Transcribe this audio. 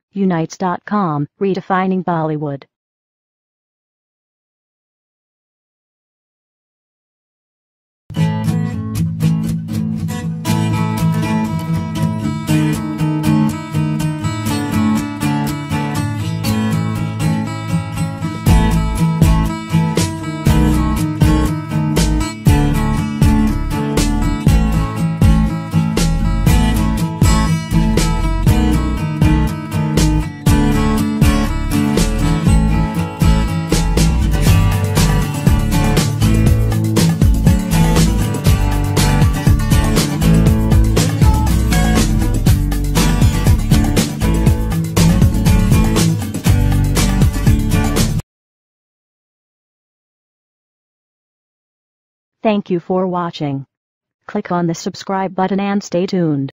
Unites.com, redefining Bollywood. Thank you for watching. Click on the subscribe button and stay tuned.